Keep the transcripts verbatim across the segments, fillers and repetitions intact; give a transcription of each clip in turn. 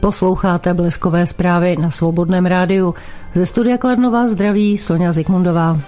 Posloucháte Bleskové zprávy na Svobodném rádiu. Ze studia Kladno vás zdraví Sonja Zikmundová.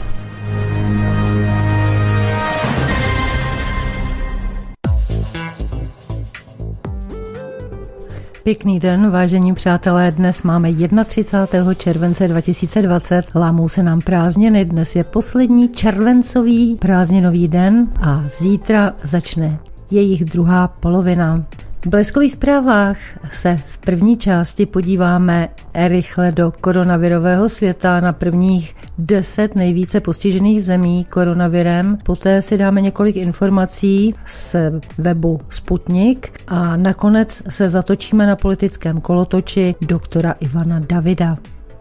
Pěkný den, vážení přátelé, dnes máme třicátého prvního července dva tisíce dvacet, lámou se nám prázdniny, dnes je poslední červencový prázdninový den a zítra začne jejich druhá polovina. V Bleskových zprávách se v první části podíváme rychle do koronavirového světa na prvních deset nejvíce postižených zemí koronavirem. Poté si dáme několik informací z webu Sputnik a nakonec se zatočíme na politickém kolotoči doktora Ivana Davida.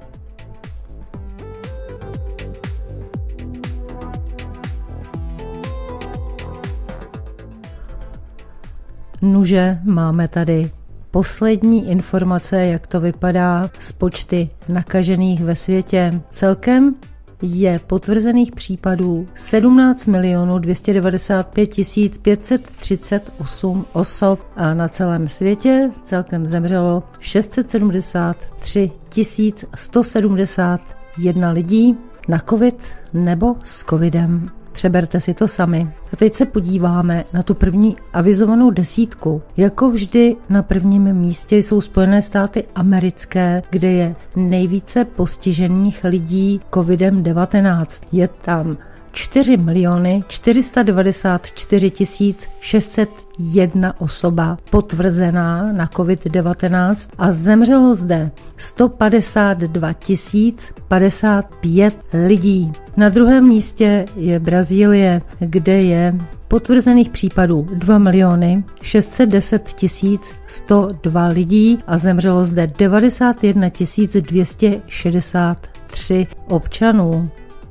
Nuže, máme tady poslední informace, jak to vypadá s počty nakažených ve světě. Celkem je potvrzených případů sedmnáct milionů dvě stě devadesát pět tisíc pět set třicet osm osob a na celém světě celkem zemřelo šest set sedmdesát tři tisíc sto sedmdesát jedna lidí na covid nebo s covidem. Přeberte si to sami. A teď se podíváme na tu první avizovanou desítku. Jako vždy na prvním místě jsou Spojené státy americké, kde je nejvíce postižených lidí covidem devatenáct. Je tam čtyři miliony čtyři sta devadesát čtyři tisíc šest set jedna osoba potvrzená na covid devatenáct a zemřelo zde sto padesát dva tisíc padesát pět lidí. Na druhém místě je Brazílie, kde je potvrzených případů dva miliony šest set deset tisíc sto dva lidí a zemřelo zde devadesát jedna tisíc dvě stě šedesát tři občanů.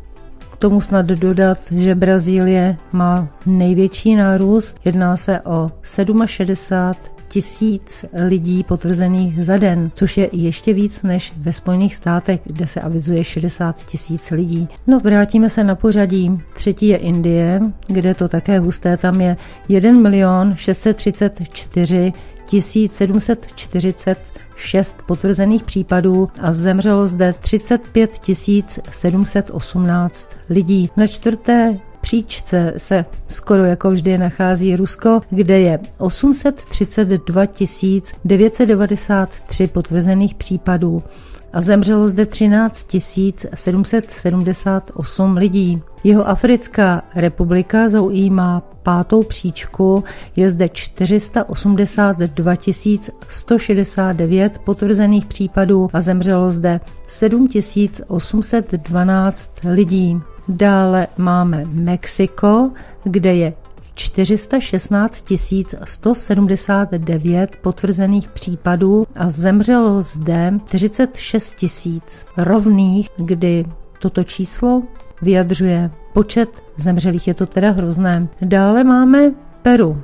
K tomu snad dodat, že Brazílie má největší nárůst, jedná se o šedesát sedm tisíc lidí potvrzených za den, což je ještě víc než ve Spojených státech, kde se avizuje šedesát tisíc lidí. No, vrátíme se na pořadí. Třetí je Indie, kde to také husté, tam je jeden milion šest set třicet čtyři tisíc sedm set čtyřicet šest potvrzených případů a zemřelo zde třicet pět tisíc sedm set osmnáct lidí. Na čtvrté příčce se skoro jako vždy nachází Rusko, kde je osm set třicet dva tisíc devět set devadesát tři potvrzených případů a zemřelo zde třináct tisíc sedm set sedmdesát osm lidí. Jihoafrická republika zaujímá pátou příčku, je zde čtyři sta osmdesát dva tisíc sto šedesát devět potvrzených případů a zemřelo zde sedm tisíc osm set dvanáct lidí. Dále máme Mexiko, kde je čtyři sta šestnáct tisíc sto sedmdesát devět potvrzených případů a zemřelo zde čtyřicet šest tisíc rovných, kdy toto číslo vyjadřuje počet zemřelých, je to teda hrozné. Dále máme Peru.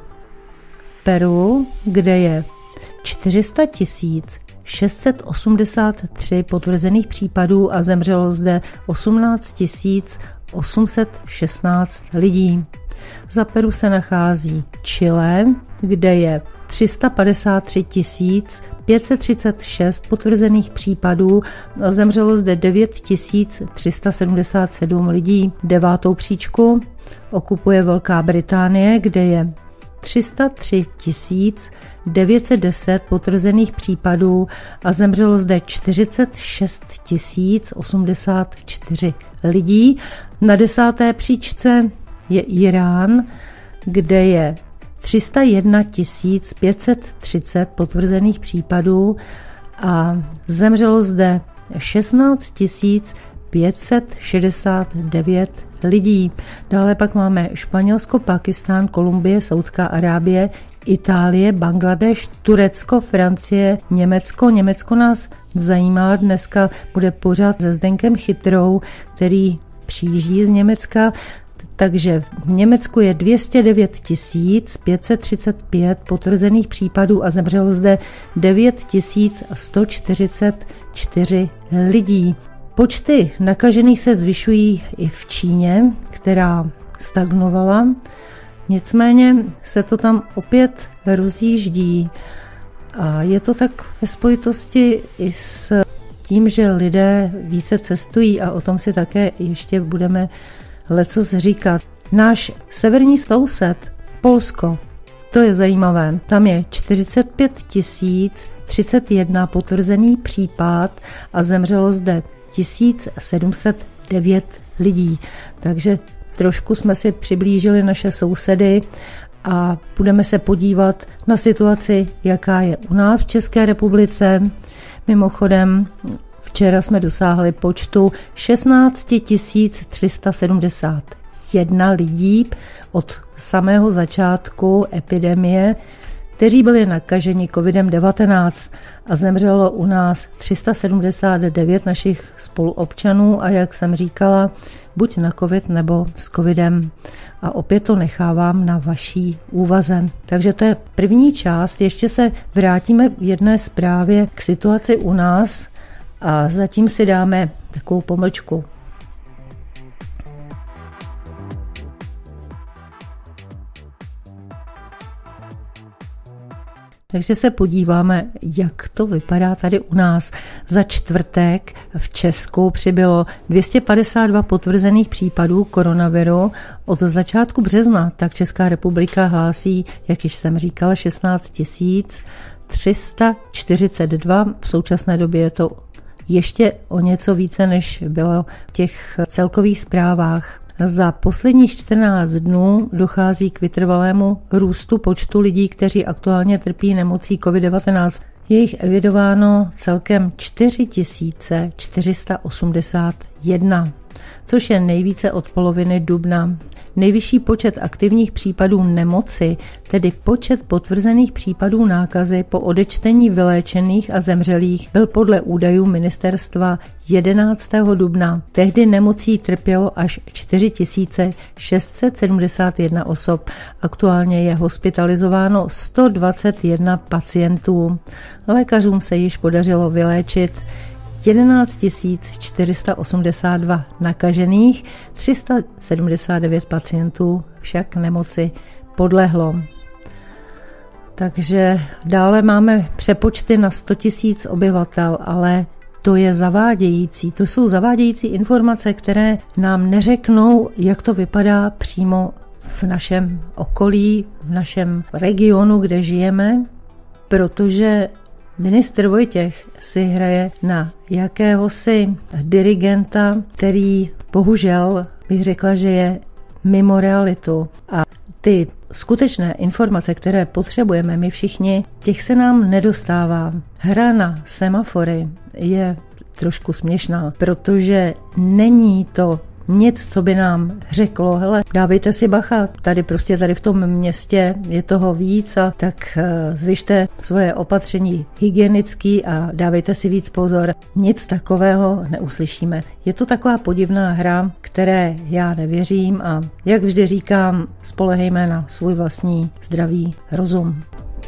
Peru, kde je čtyři sta tisíc šest set osmdesát tři potvrzených případů a zemřelo zde osmnáct tisíc osm set šestnáct lidí. Za Peru se nachází Chile, kde je tři sta padesát tři tisíc pět set třicet šest potvrzených případů a zemřelo zde devět tisíc tři sta sedmdesát sedm lidí. Devátou příčku okupuje Velká Británie, kde je tři sta tři tisíc devět set deset potvrzených případů a zemřelo zde čtyřicet šest tisíc osmdesát čtyři lidí. Na desáté příčce je Irán, kde je tři sta jedna tisíc pět set třicet potvrzených případů a zemřelo zde šestnáct tisíc pět set šedesát devět lidí. Dále pak máme Španělsko, Pakistán, Kolumbie, Saudská Arábie, Itálie, Bangladeš, Turecko, Francie, Německo. Německo nás zajímá, dneska bude pořad se Zdenkem Chytrou, který přijíždí z Německa. Takže v Německu je dvě stě devět tisíc pět set třicet pět potvrzených případů a zemřelo zde devět tisíc sto čtyřicet čtyři lidí. Počty nakažených se zvyšují i v Číně, která stagnovala. Nicméně se to tam opět rozjíždí A je to tak ve spojitosti i s tím, že lidé více cestují a o tom si také ještě budeme lecos říkat. Náš severní soused, Polsko, to je zajímavé, tam je čtyřicet pět tisíc třicet jedna potvrzený případ a zemřelo zde tisíc sedm set devět lidí. Takže trošku jsme si přiblížili naše sousedy a budeme se podívat na situaci, jaká je u nás v České republice. Mimochodem, včera jsme dosáhli počtu šestnáct tisíc tři sta sedmdesát jedna lidí od samého začátku epidemie, kteří byli nakaženi kovidem devatenáct a zemřelo u nás tři sta sedmdesát devět našich spoluobčanů a jak jsem říkala, buď na covid nebo s covidem. A opět to nechávám na vaší úvaze. Takže to je první část. Ještě se vrátíme v jedné zprávě k situaci u nás a zatím si dáme takovou pomlčku. Takže se podíváme, jak to vypadá tady u nás. Za čtvrtek v Česku přibylo dvě stě padesát dva potvrzených případů koronaviru. Od začátku března tak Česká republika hlásí, jak již jsem říkala, šestnáct tisíc tři sta čtyřicet dva. V současné době je to ještě o něco více, než bylo v těch celkových zprávách. Za posledních čtrnáct dnů dochází k vytrvalému růstu počtu lidí, kteří aktuálně trpí nemocí covid devatenáct. Je jich evidováno celkem čtyři tisíce čtyři sta osmdesát jedna, což je nejvíce od poloviny dubna. Nejvyšší počet aktivních případů nemoci, tedy počet potvrzených případů nákazy po odečtení vyléčených a zemřelých, byl podle údajů ministerstva jedenáctého dubna. Tehdy nemocí trpělo až čtyři tisíce šest set sedmdesát jedna osob. Aktuálně je hospitalizováno sto dvacet jedna pacientů. Lékařům se již podařilo vyléčit jedenáct tisíc čtyři sta osmdesát dva nakažených, tři sta sedmdesát devět pacientů však nemoci podlehlo. Takže dále máme přepočty na sto tisíc obyvatel, ale to je zavádějící. To jsou zavádějící informace, které nám neřeknou, jak to vypadá přímo v našem okolí, v našem regionu, kde žijeme, protože ministr Vojtěch si hraje na jakéhosi dirigenta, který bohužel bych řekla, že je mimo realitu. A ty skutečné informace, které potřebujeme my všichni, těch se nám nedostává. Hra na semafory je trošku směšná, protože není to nic, co by nám řeklo, hele, dávejte si bacha, tady prostě tady v tom městě je toho víc a tak zvyšte svoje opatření hygienický a dávejte si víc pozor. Nic takového neuslyšíme. Je to taková podivná hra, které já nevěřím a jak vždy říkám, spolehejme na svůj vlastní zdravý rozum.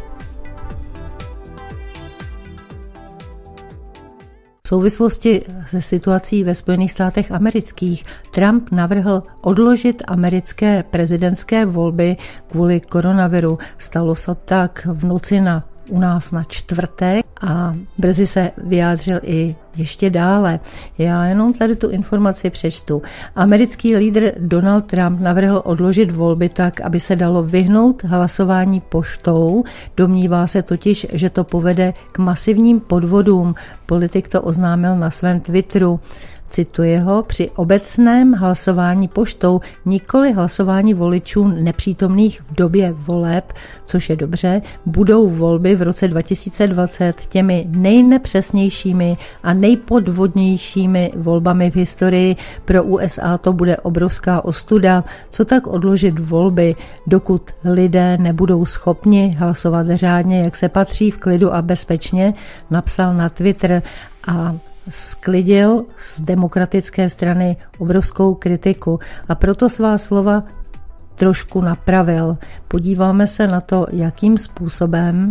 V souvislosti se situací ve Spojených státech amerických Trump navrhl odložit americké prezidentské volby kvůli koronaviru. Stalo se tak v noci na u nás na čtvrtek a brzy se vyjádřil i ještě dále. Já jenom tady tu informaci přečtu. Americký lídr Donald Trump navrhl odložit volby tak, aby se dalo vyhnout hlasování poštou. Domnívá se totiž, že to povede k masivním podvodům. Politik to oznámil na svém Twitteru. Cituji ho, při obecném hlasování poštou, nikoli hlasování voličů nepřítomných v době voleb, což je dobře, budou volby v roce dva tisíce dvacet těmi nejnepřesnějšími a nejpodvodnějšími volbami v historii. Pro U S A to bude obrovská ostuda. Co tak odložit volby, dokud lidé nebudou schopni hlasovat řádně, jak se patří, v klidu a bezpečně, napsal na Twitter a sklidil z demokratické strany obrovskou kritiku a proto svá slova trošku napravil. Podíváme se na to, jakým způsobem.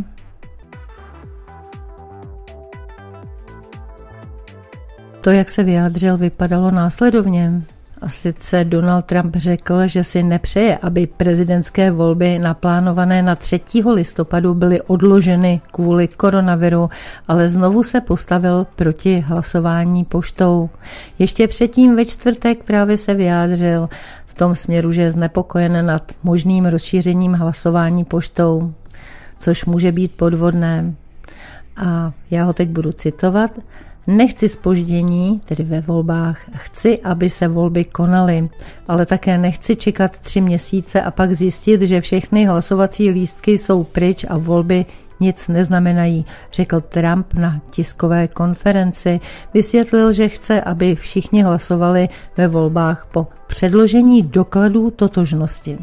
To, jak se vyjádřil, vypadalo následovně. A sice Donald Trump řekl, že si nepřeje, aby prezidentské volby naplánované na třetího listopadu byly odloženy kvůli koronaviru, ale znovu se postavil proti hlasování poštou. Ještě předtím ve čtvrtek právě se vyjádřil v tom směru, že je znepokojen nad možným rozšířením hlasování poštou, což může být podvodné. A já ho teď budu citovat. Nechci zpoždění, tedy ve volbách, chci, aby se volby konaly, ale také nechci čekat tři měsíce a pak zjistit, že všechny hlasovací lístky jsou pryč a volby nic neznamenají, řekl Trump na tiskové konferenci. Vysvětlil, že chce, aby všichni hlasovali ve volbách po předložení dokladů totožnosti.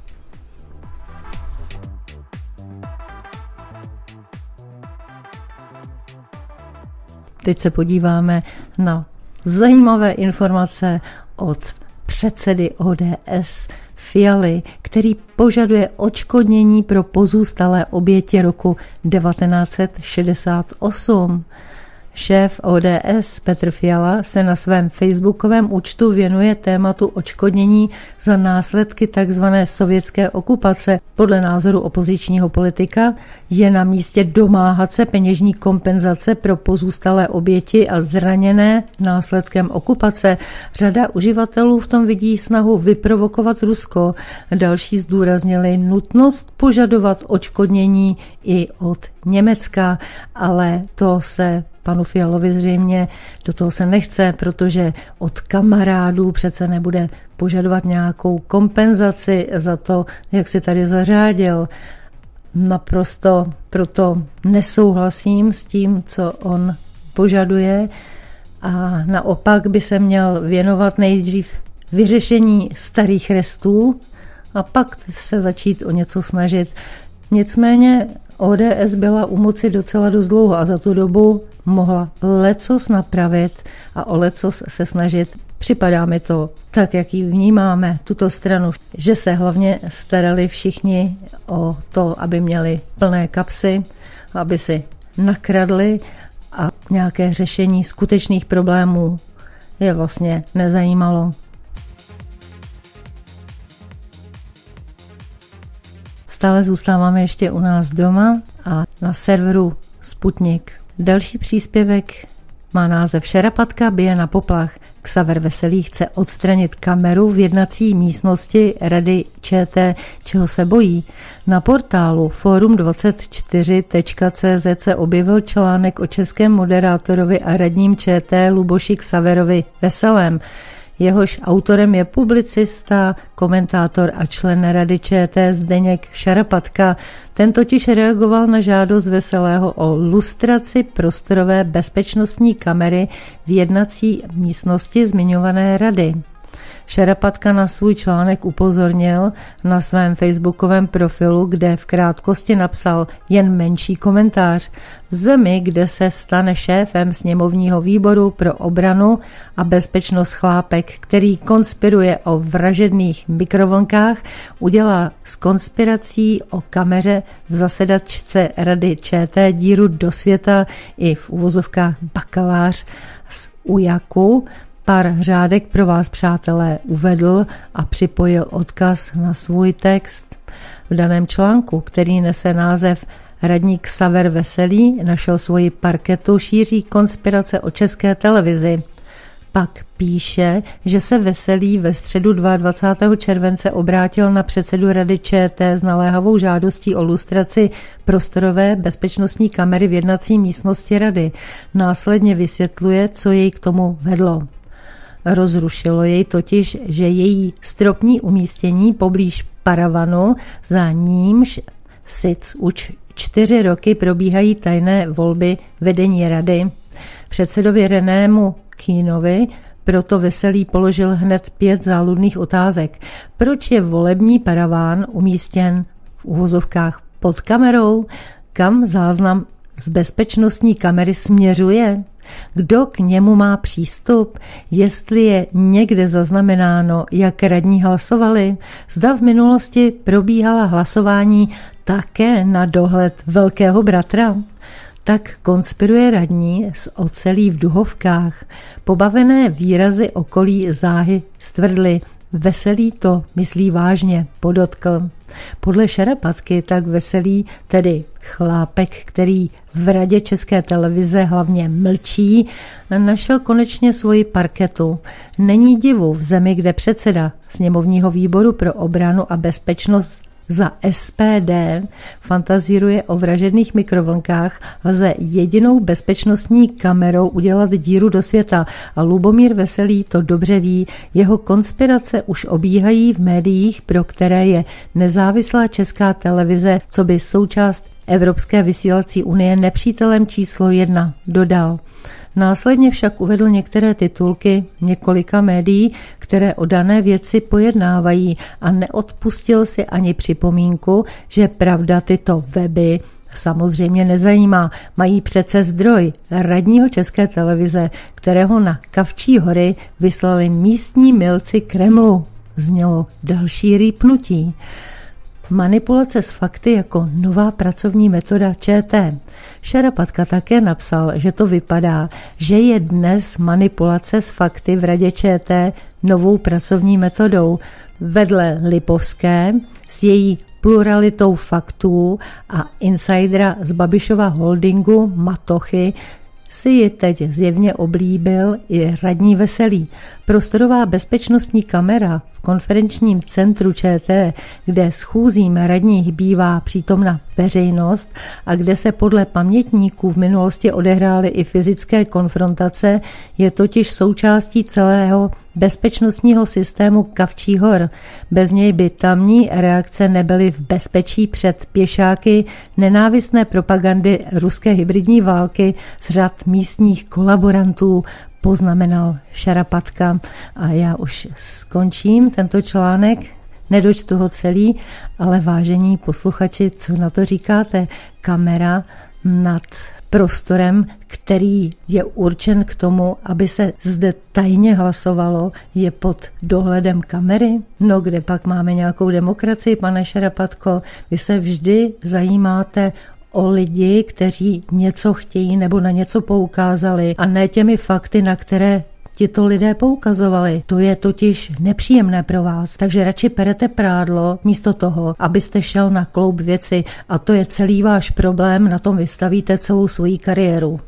Teď se podíváme na zajímavé informace od předsedy O D S Fialy, který požaduje odškodnění pro pozůstalé oběti roku devatenáct set šedesát osm. Šéf O D S Petr Fiala se na svém facebookovém účtu věnuje tématu odškodnění za následky tzv. Sovětské okupace. Podle názoru opozičního politika je na místě domáhat se peněžní kompenzace pro pozůstalé oběti a zraněné následkem okupace. Řada uživatelů v tom vidí snahu vyprovokovat Rusko. Další zdůraznili nutnost požadovat odškodnění i od Německa, ale to se panu Fialovi zřejmě do toho se nechce, protože od kamarádů přece nebude požadovat nějakou kompenzaci za to, jak si tady zařádil. Naprosto proto nesouhlasím s tím, co on požaduje a naopak by se měl věnovat nejdřív vyřešení starých restů a pak se začít o něco snažit. Nicméně O D S byla u moci docela dost dlouho a za tu dobu mohla lecos napravit a o lecos se snažit. Připadá mi to tak, jak ji vnímáme, tuto stranu, že se hlavně starali všichni o to, aby měli plné kapsy, aby si nakradli a nějaké řešení skutečných problémů je vlastně nezajímalo. Stále zůstáváme ještě u nás doma a na serveru Sputnik. Další příspěvek má název Šarapatka bije na poplach. Xaver Veselý chce odstranit kameru v jednací místnosti Rady ČT, čeho se bojí. Na portálu forum dvacet čtyři tečka cé zet se objevil článek o českém moderátorovi a radním ČT Luboši Xaverovi Veselém. Jehož autorem je publicista, komentátor a člen Rady ČT Zdeněk Šarapatka. Ten totiž reagoval na žádost Veselého o lustraci prostorové bezpečnostní kamery v jednací místnosti zmiňované rady. Šarapatka na svůj článek upozornil na svém facebookovém profilu, kde v krátkosti napsal jen menší komentář. V zemi, kde se stane šéfem sněmovního výboru pro obranu a bezpečnost chlápek, který konspiruje o vražedných mikrovlnkách, udělá s konspirací o kameře v zasedačce Rady ČT díru do světa i v uvozovkách bakalář z Ujaku. Pár řádek pro vás, přátelé, uvedl a připojil odkaz na svůj text. V daném článku, který nese název Radní Xaver Veselý našel svoji parketu, šíří konspirace o České televizi. Pak píše, že se Veselý ve středu dvacátého druhého července obrátil na předsedu Rady ČT s naléhavou žádostí o lustraci prostorové bezpečnostní kamery v jednací místnosti rady. Následně vysvětluje, co jej k tomu vedlo. Rozrušilo jej totiž, že její stropní umístění poblíž paravanu, za nímž sic už čtyři roky probíhají tajné volby vedení rady. Předsedovi Renému Kühnovi proto Veselý položil hned pět záludných otázek. Proč je volební paraván umístěn v uvozovkách pod kamerou? Kam záznam z bezpečnostní kamery směřuje? Kdo k němu má přístup? Jestli je někde zaznamenáno, jak radní hlasovali? Zda v minulosti probíhala hlasování také na dohled velkého bratra? Tak konspiruje radní s ocelí v duhovkách. Pobavené výrazy okolí záhy stvrdly. Veselý to myslí vážně, podotkl. Podle Šarapatky tak Veselý, tedy chlápek, který v Radě České televize hlavně mlčí, našel konečně svoji parketu. Není divu v zemi, kde předseda sněmovního výboru pro obranu a bezpečnost za S P D fantazíruje o vražedných mikrovlnkách, lze jedinou bezpečnostní kamerou udělat díru do světa a Lubomír Veselý to dobře ví. Jeho konspirace už obíhají v médiích, pro které je nezávislá Česká televize, co by součást Evropské vysílací unie nepřítelem číslo jedna, dodal. Následně však uvedl některé titulky několika médií, které o dané věci pojednávají a neodpustil si ani připomínku, že pravda tyto weby samozřejmě nezajímá. Mají přece zdroj radního České televize, kterého na Kavčí hory vyslali místní milci Kremlu. Znělo další rýpnutí. Manipulace s fakty jako nová pracovní metoda Č T. Šarapatka také napsal, že to vypadá, že je dnes manipulace s fakty v Radě Č T novou pracovní metodou. Vedle Lipovské s její pluralitou faktů a insidera z Babišova holdingu Matochy si ji teď zjevně oblíbil i radní Veselý. Prostorová bezpečnostní kamera v konferenčním centru Č T, kde schůzím radních bývá přítomna veřejnost a kde se podle pamětníků v minulosti odehrály i fyzické konfrontace, je totiž součástí celého bezpečnostního systému Kavčí hor. Bez něj by tamní reakce nebyly v bezpečí před pěšáky nenávistné propagandy ruské hybridní války z řad místních kolaborantů, poznamenal Šarapatka. A já už skončím tento článek, nedočtu ho celý, ale vážení posluchači, co na to říkáte? Kamera nad prostorem, který je určen k tomu, aby se zde tajně hlasovalo, je pod dohledem kamery? No kde pak máme nějakou demokracii, pane Šarapatko? Vy se vždy zajímáte o lidi, kteří něco chtějí nebo na něco poukázali a ne těmi fakty, na které tito lidé poukazovali. To je totiž nepříjemné pro vás, takže radši perete prádlo místo toho, abyste šel na kloub věci a to je celý váš problém, na tom vystavíte celou svoji kariéru.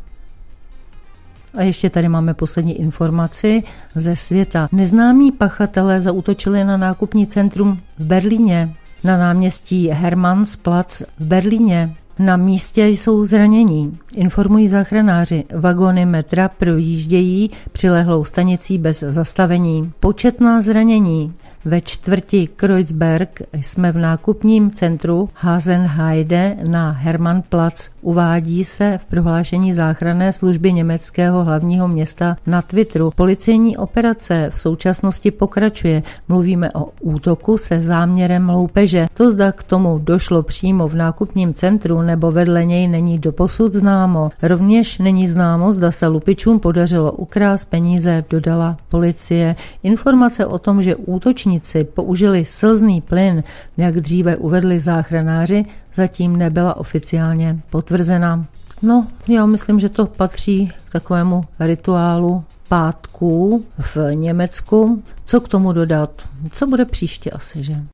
A ještě tady máme poslední informaci ze světa. Neznámí pachatelé zaútočili na nákupní centrum v Berlíně, na náměstí Hermannsplatz v Berlíně. Na místě jsou zranění, informují záchranáři. Vagony metra projíždějí přilehlou stanicí bez zastavení. Početná zranění. Ve čtvrti Kreuzberg jsme v nákupním centru Hasenheide na Hermannplatz. Uvádí se v prohlášení záchranné služby německého hlavního města na Twitteru. Policejní operace v současnosti pokračuje. Mluvíme o útoku se záměrem loupeže. To, zda k tomu došlo přímo v nákupním centru nebo vedle něj, není doposud známo. Rovněž není známo, zda se lupičům podařilo ukrást peníze, dodala policie. Informace o tom, že útočníci použili slzný plyn, jak dříve uvedli záchranáři, zatím nebyla oficiálně potvrzena. No, já myslím, že to patří k takovému rituálu pátků v Německu. Co k tomu dodat? Co bude příště asi, že?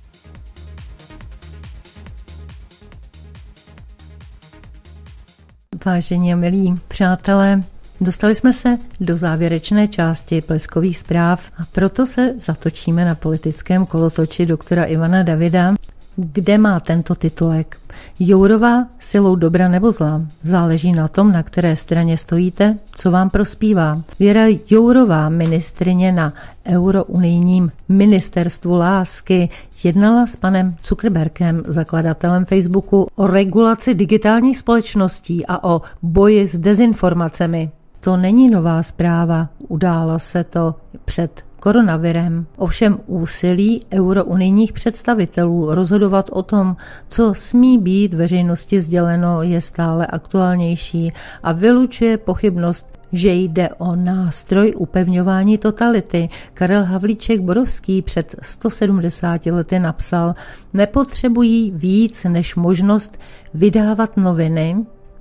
Vážení a milí přátelé, dostali jsme se do závěrečné části Pleskových zpráv a proto se zatočíme na politickém kolotoči doktora Ivana Davida, kde má tento titulek. Jourová silou dobra nebo zla. Záleží na tom, na které straně stojíte, co vám prospívá. Věra Jourová, ministryně na eurounijním ministerstvu lásky, jednala s panem Zuckerbergem, zakladatelem Facebooku, o regulaci digitálních společností a o boji s dezinformacemi. To není nová zpráva, událo se to před koronavirem. Ovšem úsilí eurounijních představitelů rozhodovat o tom, co smí být veřejnosti sděleno, je stále aktuálnější a vylučuje pochybnost, že jde o nástroj upevňování totality. Karel Havlíček Borovský před sto sedmdesáti lety napsal: nepotřebují víc než možnost vydávat noviny,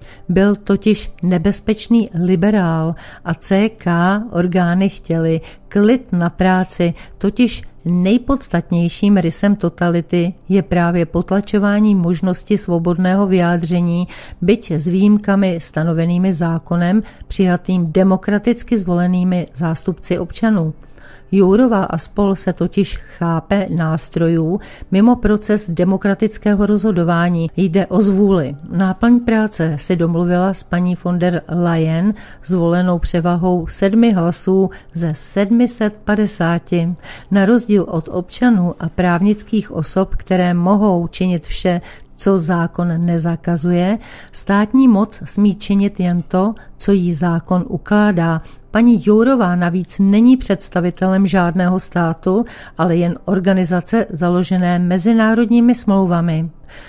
Byl totiž nebezpečný liberál a C K orgány chtěli klid na práci, totiž nejpodstatnějším rysem totality je právě potlačování možnosti svobodného vyjádření, byť s výjimkami stanovenými zákonem přijatým demokraticky zvolenými zástupci občanů. Jourová a spol se totiž chápe nástrojů mimo proces demokratického rozhodování. Jde o zvůli. Náplň práce si domluvila s paní von der Leyen zvolenou převahou sedmi hlasů ze sedm set padesáti. Na rozdíl od občanů a právnických osob, které mohou činit vše, co zákon nezakazuje, státní moc smí činit jen to, co jí zákon ukládá. Paní Jourová navíc není představitelem žádného státu, ale jen organizace založené mezinárodními smlouvami.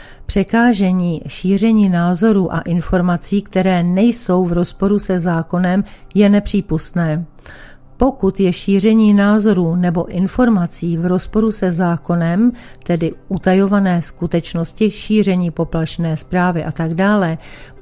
Překážení šíření názorů a informací, které nejsou v rozporu se zákonem, je nepřípustné. Pokud je šíření názorů nebo informací v rozporu se zákonem, tedy utajované skutečnosti, šíření poplašné zprávy a tak dále,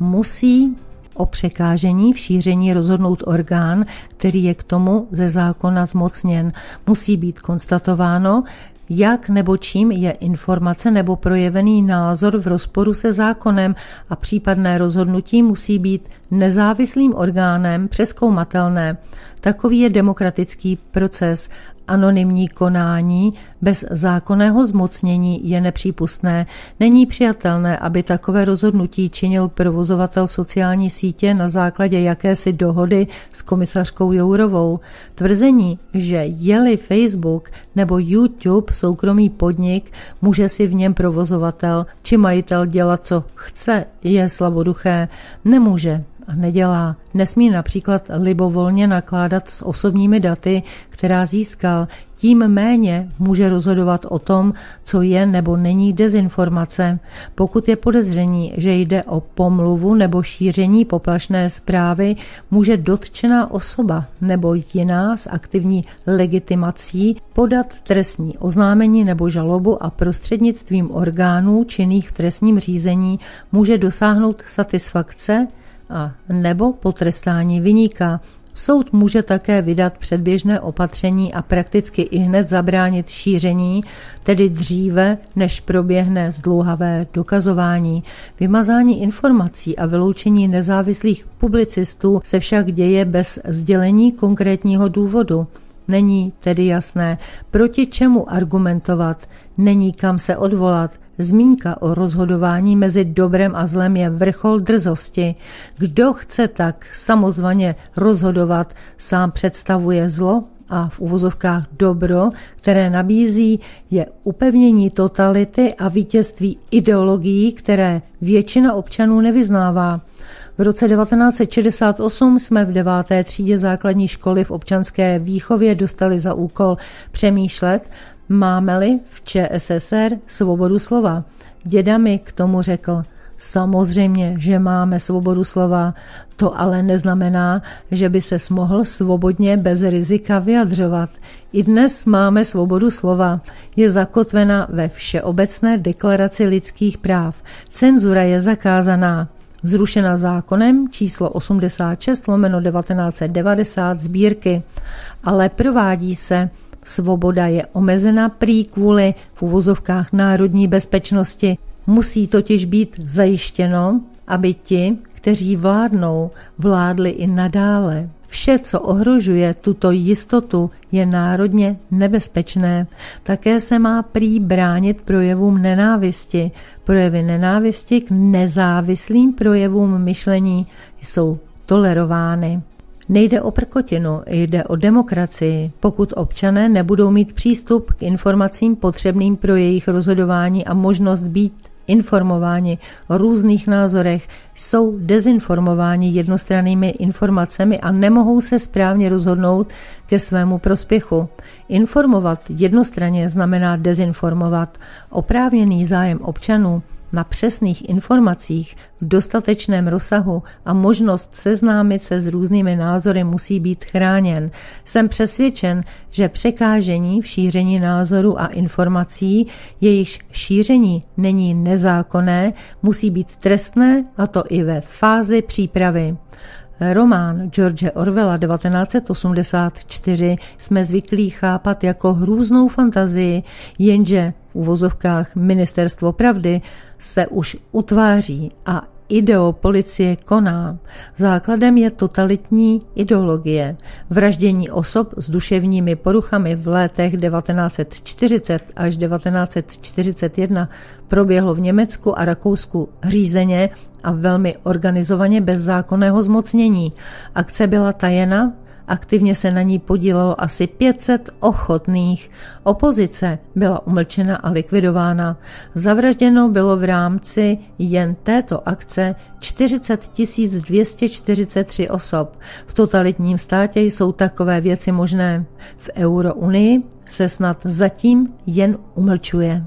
musí o překážení v šíření rozhodnout orgán, který je k tomu ze zákona zmocněn. Musí být konstatováno, jak nebo čím je informace nebo projevený názor v rozporu se zákonem a případné rozhodnutí musí být nezávislým orgánem přezkoumatelné. Takový je demokratický proces. Anonymní konání bez zákonného zmocnění je nepřípustné. Není přijatelné, aby takové rozhodnutí činil provozovatel sociální sítě na základě jakési dohody s komisařkou Jourovou. Tvrzení, že je-li Facebook nebo YouTube soukromý podnik, může si v něm provozovatel či majitel dělat, co chce, je slaboduché. Nemůže a nedělá. Nesmí například libovolně nakládat s osobními daty, která získal. Tím méně může rozhodovat o tom, co je nebo není dezinformace. Pokud je podezření, že jde o pomluvu nebo šíření poplašné zprávy, může dotčená osoba nebo jiná s aktivní legitimací podat trestní oznámení nebo žalobu a prostřednictvím orgánů činných v trestním řízení může dosáhnout satisfakce a nebo potrestání viníka. Soud může také vydat předběžné opatření a prakticky ihned zabránit šíření, tedy dříve, než proběhne zdlouhavé dokazování. Vymazání informací a vyloučení nezávislých publicistů se však děje bez sdělení konkrétního důvodu. Není tedy jasné, proti čemu argumentovat, není kam se odvolat. Zmínka o rozhodování mezi dobrem a zlem je vrchol drzosti. Kdo chce tak samozvaně rozhodovat, sám představuje zlo a v uvozovkách dobro, které nabízí, je upevnění totality a vítězství ideologií, které většina občanů nevyznává. V roce devatenáct set šedesát osm jsme v deváté třídě základní školy v občanské výchově dostali za úkol přemýšlet, máme-li v Č S S R svobodu slova. Děda mi k tomu řekl, samozřejmě, že máme svobodu slova, to ale neznamená, že by ses mohl svobodně bez rizika vyjadřovat. I dnes máme svobodu slova. Je zakotvena ve Všeobecné deklaraci lidských práv. Cenzura je zakázaná. Zrušena zákonem číslo osmdesát šest lomeno devatenáct set devadesát sbírky, ale provádí se. Svoboda je omezena prý kvůli v uvozovkách národní bezpečnosti. Musí totiž být zajištěno, aby ti, kteří vládnou, vládli i nadále. Vše, co ohrožuje tuto jistotu, je národně nebezpečné. Také se má prý bránit projevům nenávisti. Projevy nenávisti k nezávislým projevům myšlení jsou tolerovány. Nejde o prkotinu, jde o demokracii. Pokud občané nebudou mít přístup k informacím potřebným pro jejich rozhodování a možnost být informováni o různých názorech, jsou dezinformováni jednostrannými informacemi a nemohou se správně rozhodnout ke svému prospěchu. Informovat jednostranně znamená dezinformovat. Oprávněný zájem občanů na přesných informacích v dostatečném rozsahu a možnost seznámit se s různými názory musí být chráněn. Jsem přesvědčen, že překážení v šíření názoru a informací, jejichž šíření není nezákonné, musí být trestné, a to i ve fázi přípravy. Román George Orwella devatenáct set osmdesát čtyři jsme zvyklí chápat jako hrůznou fantazii, jenže v uvozovkách Ministerstvo pravdy se už utváří a ideopolicie koná. Základem je totalitní ideologie. Vraždění osob s duševními poruchami v letech devatenáct set čtyřicet až devatenáct set čtyřicet jedna proběhlo v Německu a Rakousku řízeně a velmi organizovaně bez zákonného zmocnění. Akce byla tajena, aktivně se na ní podílelo asi pět set ochotných. Opozice byla umlčena a likvidována. Zavražděno bylo v rámci jen této akce čtyřicet tisíc dvě stě čtyřicet tři osob. V totalitním státě jsou takové věci možné. V Eurounii se snad zatím jen umlčuje.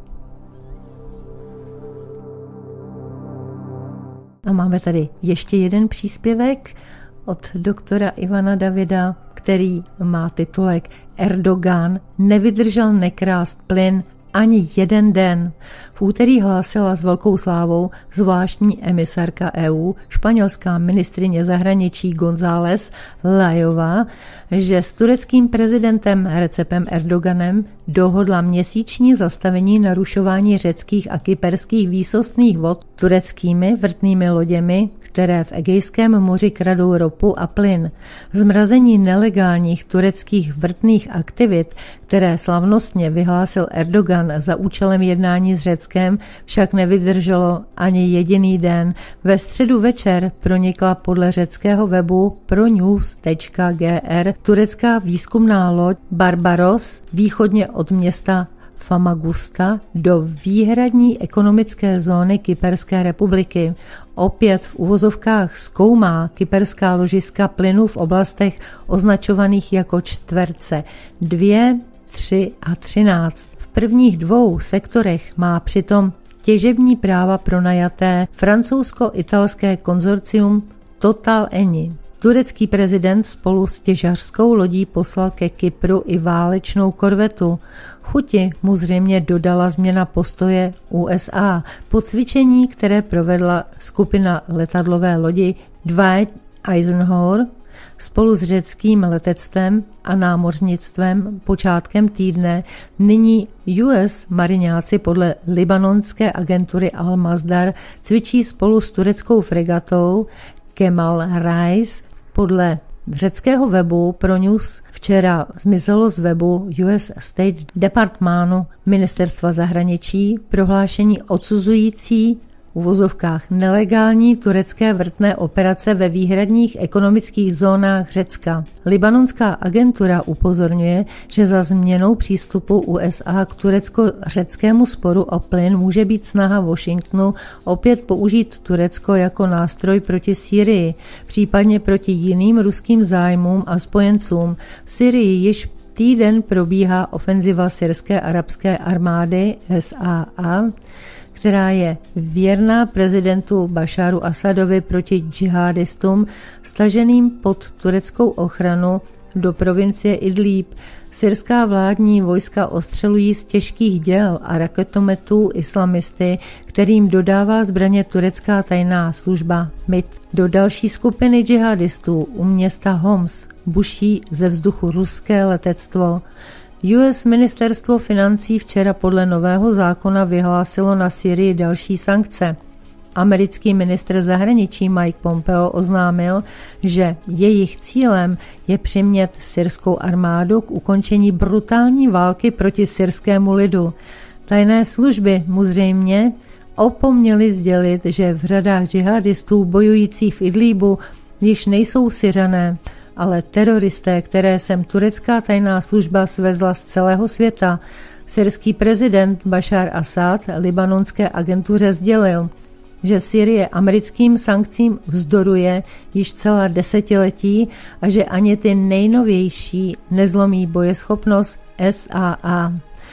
A máme tady ještě jeden příspěvek od doktora Ivana Davida, který má titulek Erdogan nevydržel nekrást plyn ani jeden den. V úterý hlásila s velkou slávou zvláštní emisárka E U, španělská ministryně zahraničí González Lajová, že s tureckým prezidentem Recepem Erdoganem dohodla měsíční zastavení narušování řeckých a kyperských výsostných vod tureckými vrtnými loděmi, které v Egejském moři kradou ropu a plyn. Zmrazení nelegálních tureckých vrtných aktivit, které slavnostně vyhlásil Erdogan za účelem jednání s Řeckem, však nevydrželo ani jediný den. Ve středu večer pronikla podle řeckého webu pronews tečka g r turecká výzkumná loď Barbaros východně od města Famagusta do výhradní ekonomické zóny Kyperské republiky. Opět v uvozovkách zkoumá kyperská ložiska plynu v oblastech označovaných jako čtverce dvě, tři a třináct. V prvních dvou sektorech má přitom těžební práva pronajaté francouzsko-italské konzorcium Total Eni. Turecký prezident spolu s těžařskou lodí poslal ke Kypru i válečnou korvetu. Chuti mu zřejmě dodala změna postoje U S A po cvičení, které provedla skupina letadlové lodi Dwight Eisenhower spolu s řeckým letectvem a námořnictvem počátkem týdne. Nyní U S mariňáci podle libanonské agentury Al-Masdar cvičí spolu s tureckou fregatou Kemal Reis. Podle řeckého webu ProNews včera zmizelo z webu U S State Departmentu ministerstva zahraničí prohlášení odsuzující v uvozovkách nelegální turecké vrtné operace ve výhradních ekonomických zónách Řecka. Libanonská agentura upozorňuje, že za změnou přístupu U S A k turecko-řeckému sporu o plyn může být snaha Washingtonu opět použít Turecko jako nástroj proti Sýrii, případně proti jiným ruským zájmům a spojencům. V Sýrii již týden probíhá ofenziva syrské arabské armády S A A, která je věrná prezidentu Bašáru Asadovi proti džihadistům staženým pod tureckou ochranu do provincie Idlíb. Syrská vládní vojska ostřelují z těžkých děl a raketometů islamisty, kterým dodává zbraně turecká tajná služba M I T. Do další skupiny džihadistů u města Homs buší ze vzduchu ruské letectvo. U S ministerstvo financí včera podle nového zákona vyhlásilo na Sýrii další sankce. Americký ministr zahraničí Mike Pompeo oznámil, že jejich cílem je přimět syrskou armádu k ukončení brutální války proti syrskému lidu. Tajné služby mu zřejmě opomněly sdělit, že v řadách džihadistů bojujících v Idlíbu již nejsou Syřané, ale teroristé, které sem turecká tajná služba svezla z celého světa. Syrský prezident Bašár Asad libanonské agentuře sdělil, že Sýrie americkým sankcím vzdoruje již celá desetiletí a že ani ty nejnovější nezlomí bojeschopnost S A A.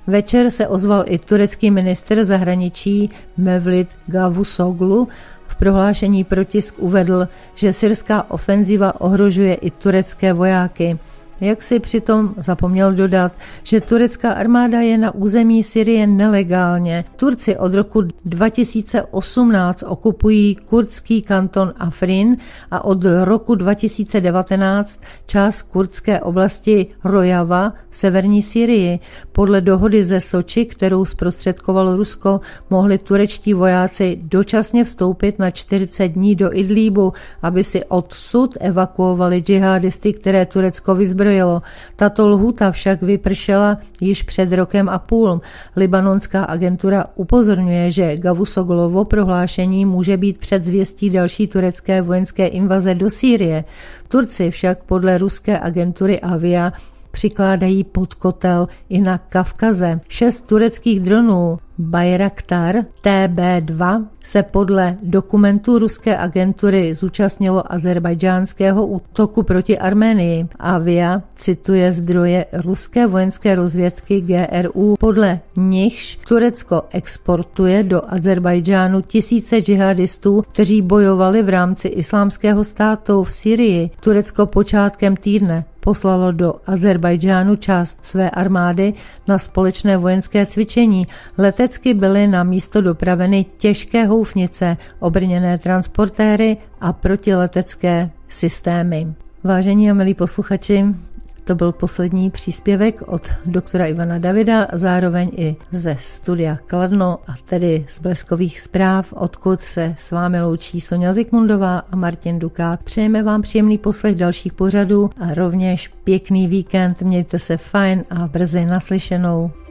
Večer se ozval i turecký ministr zahraničí Mevlut Cavusoglu. V prohlášení pro tisk uvedl, že syrská ofenziva ohrožuje i turecké vojáky. Jak si přitom zapomněl dodat, že turecká armáda je na území Syrie nelegálně. Turci od roku dva tisíce osmnáct okupují kurdský kanton Afrin a od roku dva tisíce devatenáct část kurdské oblasti Rojava v severní Syrii. Podle dohody ze Soči, kterou zprostředkovalo Rusko, mohli turečtí vojáci dočasně vstoupit na čtyřicet dní do Idlíbu, aby si odsud evakuovali džihadisty, které Turecko vyzbrojilo. Tato lhůta však vypršela již před rokem a půl. Libanonská agentura upozorňuje, že Cavusoglovo prohlášení může být předzvěstí další turecké vojenské invaze do Sýrie. Turci však podle ruské agentury Avia přikládají pod kotel i na Kavkaze. Šest tureckých dronů Bayraktar T B dva se podle dokumentů ruské agentury zúčastnilo azerbajdžánského útoku proti Arménii. Avia cituje zdroje ruské vojenské rozvědky G R U, podle nichž Turecko exportuje do Azerbajdžánu tisíce džihadistů, kteří bojovali v rámci islámského státu v Syrii. Turecko počátkem týdne poslalo do Azerbajdžánu část své armády na společné vojenské cvičení. Letecky byly na místo dopraveny těžké houfnice, obrněné transportéry a protiletecké systémy. Vážení a milí posluchači, to byl poslední příspěvek od doktora Ivana Davida, zároveň i ze studia Kladno, a tedy z Bleskových zpráv, odkud se s vámi loučí Soňa Zikmundová a Martin Dukát. Přejeme vám příjemný poslech dalších pořadů a rovněž pěkný víkend. Mějte se fajn a brzy naslyšenou.